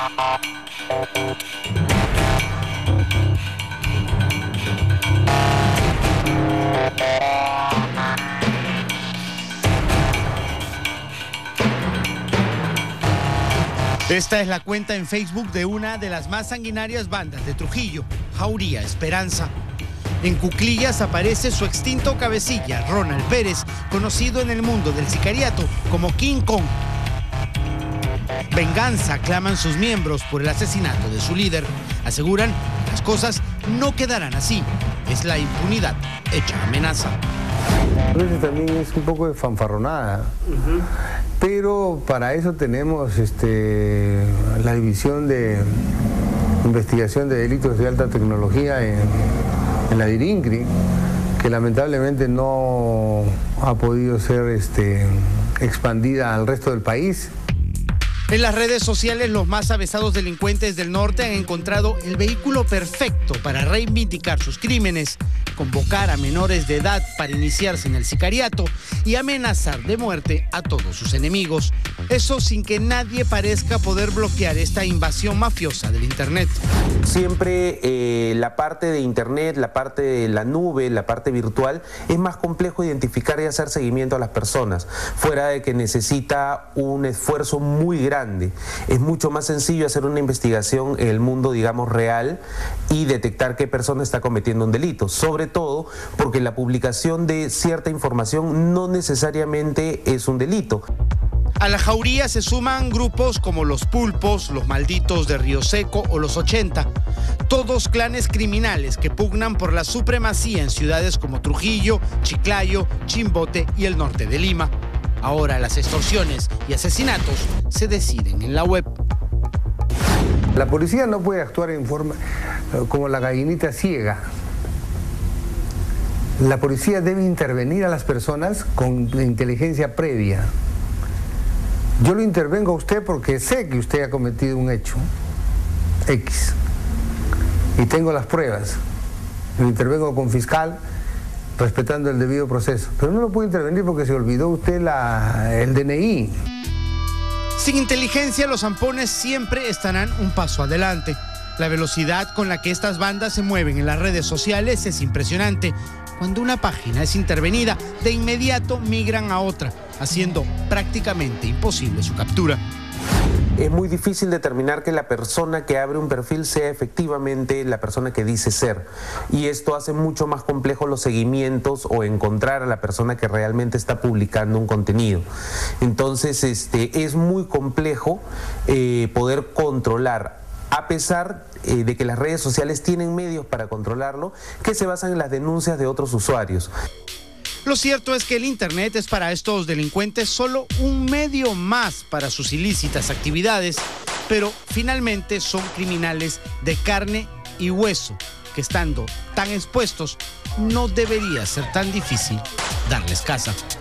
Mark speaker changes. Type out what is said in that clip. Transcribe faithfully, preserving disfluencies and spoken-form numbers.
Speaker 1: Esta es la cuenta en Facebook de una de las más sanguinarias bandas de Trujillo, Jauría Esperanza. En cuclillas aparece su extinto cabecilla, Ronald Pérez, conocido en el mundo del sicariato como King Kong. Venganza claman sus miembros por el asesinato de su líder. Aseguran que las cosas no quedarán así. Es la impunidad hecha amenaza.
Speaker 2: A veces también es un poco de fanfarronada, uh-huh. Pero para eso tenemos este, la División de Investigación de Delitos de Alta Tecnología en, en la DIRINCRI, que lamentablemente no ha podido ser este, expandida al resto del país.
Speaker 1: En las redes sociales, los más avesados delincuentes del norte han encontrado el vehículo perfecto para reivindicar sus crímenes, convocar a menores de edad para iniciarse en el sicariato y amenazar de muerte a todos sus enemigos. Eso sin que nadie parezca poder bloquear esta invasión mafiosa del Internet.
Speaker 3: Siempre eh, la parte de Internet, la parte de la nube, la parte virtual, es más complejo identificar y hacer seguimiento a las personas, fuera de que necesita un esfuerzo muy grande. Es mucho más sencillo hacer una investigación en el mundo, digamos, real y detectar qué persona está cometiendo un delito, sobre todo porque la publicación de cierta información no necesariamente es un delito.
Speaker 1: A la jauría se suman grupos como los Pulpos, los Malditos de Río Seco o los ochenta. Todos clanes criminales que pugnan por la supremacía en ciudades como Trujillo, Chiclayo, Chimbote y el norte de Lima. Ahora las extorsiones y asesinatos se deciden en la web.
Speaker 2: La policía no puede actuar en forma como la gallinita ciega. La policía debe intervenir a las personas con inteligencia previa. Yo lo intervengo a usted porque sé que usted ha cometido un hecho X y tengo las pruebas. Lo intervengo con fiscal, respetando el debido proceso. Pero no lo puede intervenir porque se olvidó usted la, el D N I.
Speaker 1: Sin inteligencia, los zampones siempre estarán un paso adelante. La velocidad con la que estas bandas se mueven en las redes sociales es impresionante. Cuando una página es intervenida, de inmediato migran a otra, haciendo prácticamente imposible su captura.
Speaker 3: Es muy difícil determinar que la persona que abre un perfil sea efectivamente la persona que dice ser. Y esto hace mucho más complejo los seguimientos o encontrar a la persona que realmente está publicando un contenido. Entonces, este, es muy complejo eh, poder controlar, a pesar eh, de que las redes sociales tienen medios para controlarlo, que se basan en las denuncias de otros usuarios.
Speaker 1: Lo cierto es que el Internet es para estos delincuentes solo un medio más para sus ilícitas actividades, pero finalmente son criminales de carne y hueso, que estando tan expuestos no debería ser tan difícil darles caza.